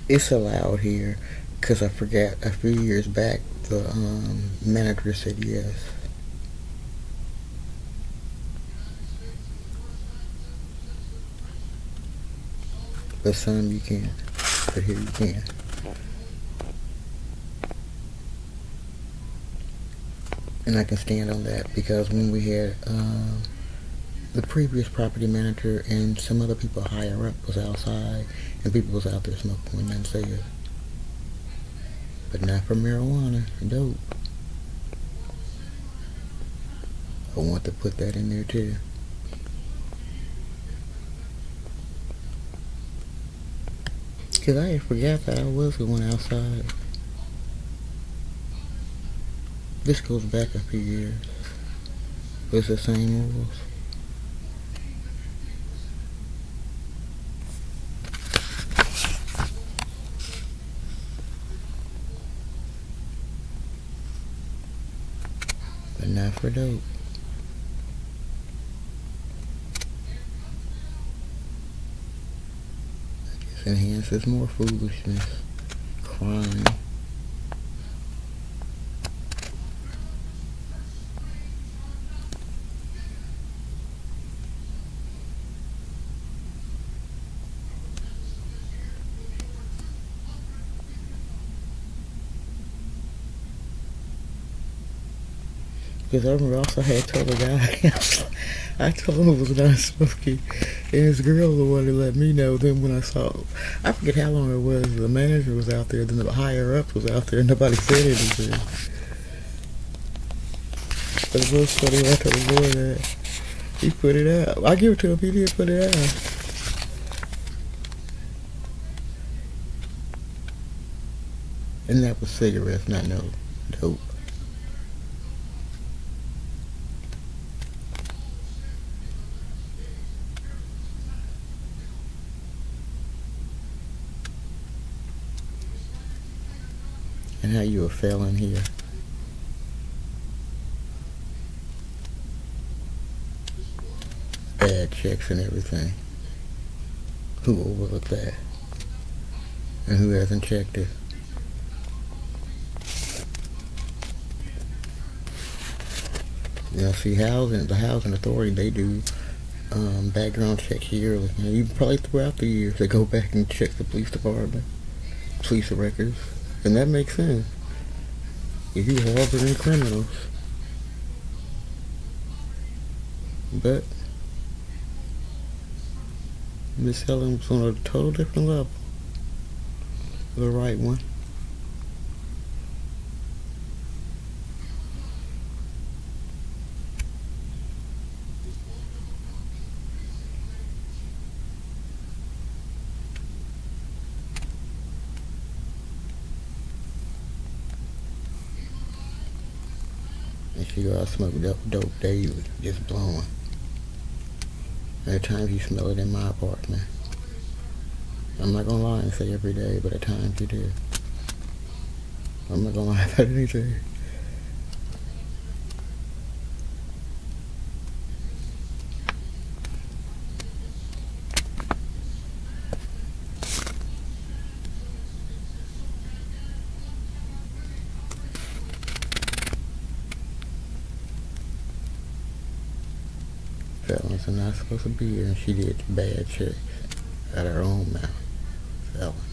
It's allowed here because I forgot a few years back the manager said yes. But some you can't. But here you can. And I can stand on that because when we had the previous property manager and some other people higher up was outside and people was out there smoking when they said it. But not for marijuana. Dope. I want to put that in there too. Because I had forgot that I was going outside. This goes back a few years. But it's the same rules. But not for dope. I guess enhances more foolishness. Crime. Because I remember also had told the guy, I told him it was not smoking, and his girl was the one that let me know. Then when I saw, I forget how long it was, the manager was out there, then the higher up was out there, and nobody said anything. But it was funny, I told the boy that he put it out. I give it to him, he did put it out. And that was cigarettes, not no dope. And how you a felon here. Bad checks and everything. Who overlooked that? And who hasn't checked it? You know, see, the housing authority, they do background checks yearly. And even probably throughout the years, they go back and check the police department, police records. And that makes sense. If you harboring criminals. But Miss Helen was on a total different level. The right one. And she go out smoking dope daily, just blowing. And at times you smell it in my apartment. I'm not gonna lie and say every day, but at times you do. I'm not gonna lie about anything. Felons are not supposed to be here, and she did bad checks out of her own mouth. Felon.